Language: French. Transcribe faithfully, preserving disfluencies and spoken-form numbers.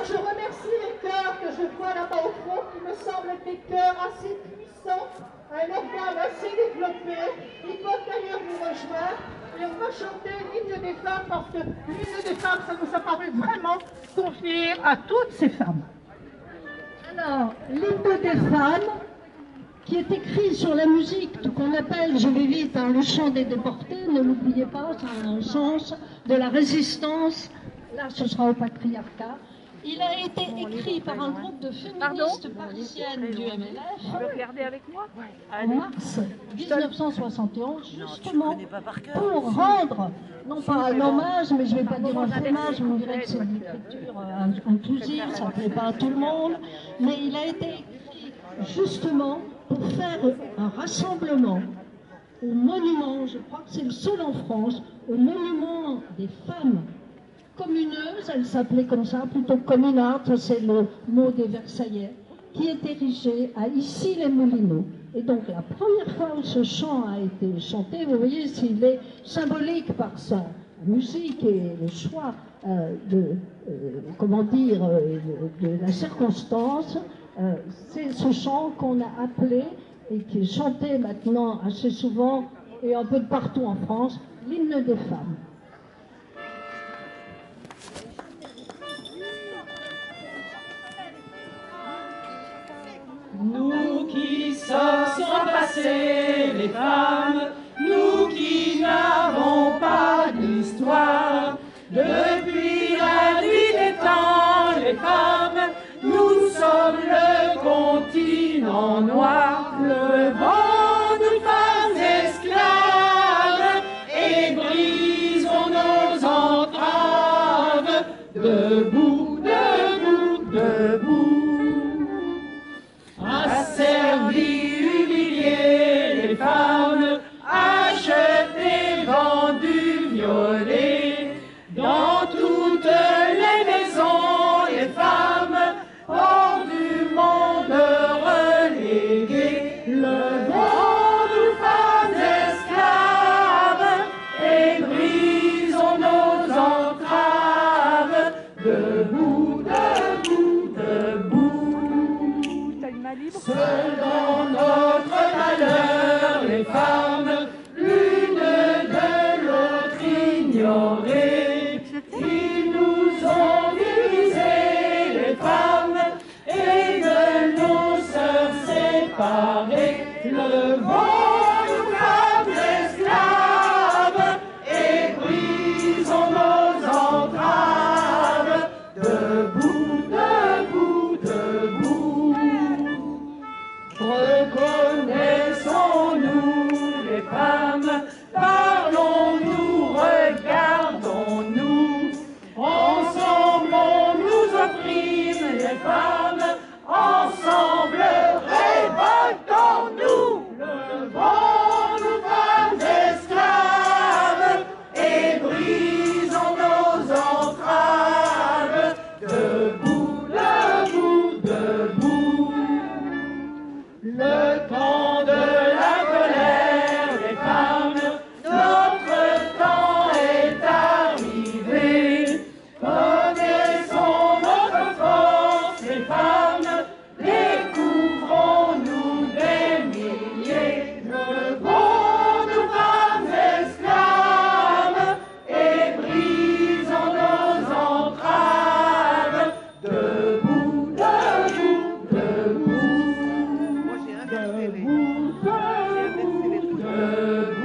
je remercie les chœurs que je vois là-bas au fond, qui me semblent être des chœurs assez puissants, un organe assez développé. Ils peuvent d'ailleurs nous rejoindre. Et on va chanter l'hymne des femmes parce que l'hymne des femmes, ça nous a paru vraiment confié à toutes ces femmes. Alors, l'hymne des femmes, qui est écrit sur la musique qu'on appelle, je vais vite, hein, le chant des déportés, ne l'oubliez pas, ça a un sens de la résistance, là ce sera au patriarcat. Il a été écrit par un groupe de féministes parisiennes du M L F Tu veux regarder avec moi? en mars mille neuf cent soixante et onze, justement pour rendre, non pas un hommage, mais je ne vais pas dire un hommage, on dirait que c'est une écriture inclusive, ça ne plaît pas à tout le monde, mais il a été écrit justement pour faire un rassemblement au monument, je crois que c'est le seul en France, au monument des femmes communeuses, elle s'appelait comme ça, plutôt communarde, c'est le mot des Versaillais, qui est érigé à Issy-les-Moulineaux. Et donc la première fois où ce chant a été chanté, vous voyez, s'il est symbolique par sa musique et le choix euh, de, euh, comment dire, euh, de, de la circonstance, euh, c'est ce chant qu'on a appelé, et qui est chanté maintenant assez souvent, et un peu de partout en France, l'hymne des femmes. Nous qui sommes passés les femmes, nous qui n'avons pas d'histoire, depuis la nuit des temps, les femmes, nous sommes le continent noir, le vent nous fait esclaves et brisons nos entraves, debout, debout, debout. Asservis, humiliés, les femmes, achetés, vendus, violés, dans toutes les maisons, les femmes, hors du monde reléguées, le vent nous fait esclaves et brisons nos entraves, debout, debout, debout. Seules dans notre malheur, les femmes, l'une de l'autre ignorées, ils nous ont divisés, les femmes, et de nos sœurs séparées, le vent nous fait esclaves et brisons nos entraves, debout, debout, debout. Reconnaissons-nous les femmes, parlons-nous, regardons-nous, ensemble on nous opprime les femmes, ensemble révoltons-nous, le vent nous fait esclaves et brisons nos entraves, debout, debout, debout. Le temps de la colère, les femmes, notre temps est arrivé. Connaissons notre force, les femmes, découvrons-nous des milliers. Levons nous femmes esclaves et brisons nos entraves. Debout, debout, debout. Debout, debout, debout.